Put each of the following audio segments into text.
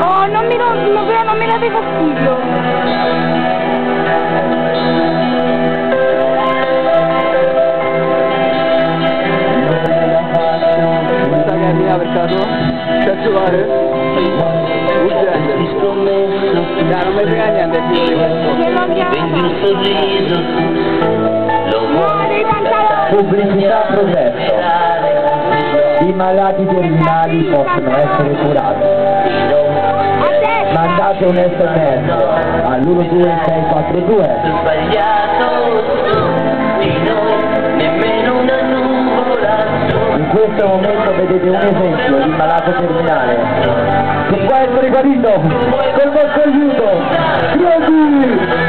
No, non mi date fastidio. Per caso? C'è giocare? Urgente. Dai, non mi frega niente più di questo. Pubblicità progetto. I malati terminali possono essere curati. Mandate un SMS all'12642. In questo momento vedete un esempio di malato terminale che può essere guarito col vostro aiuto. Pronti?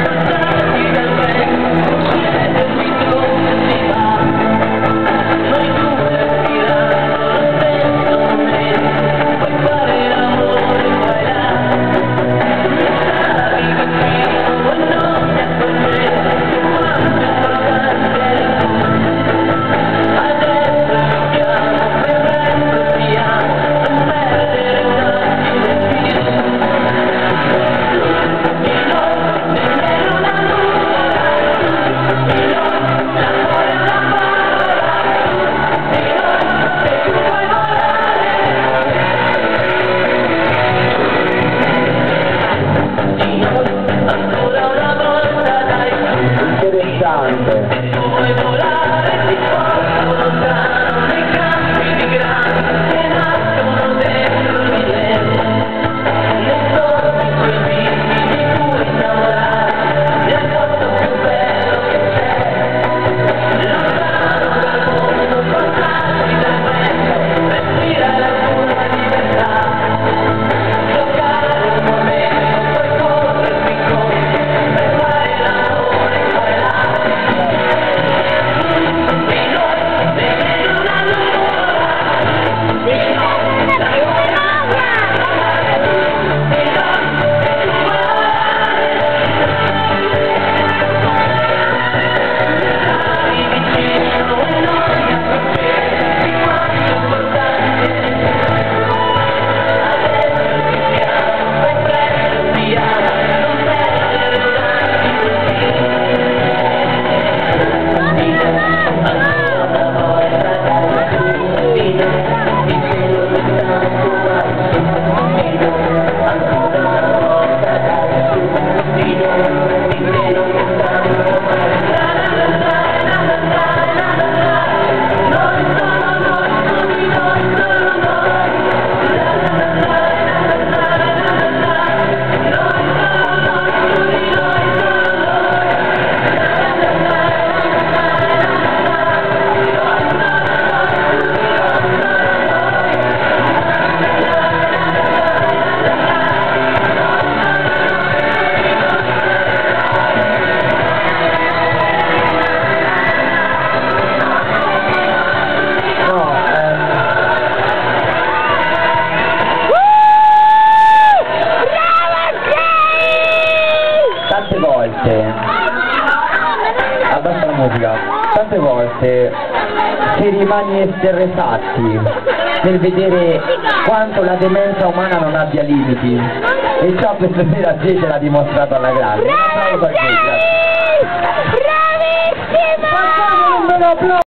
Tante volte si rimane esterrefatti nel vedere quanto la demenza umana non abbia limiti, e ciò questa sera Gege l'ha dimostrato alla grande. Bravissima!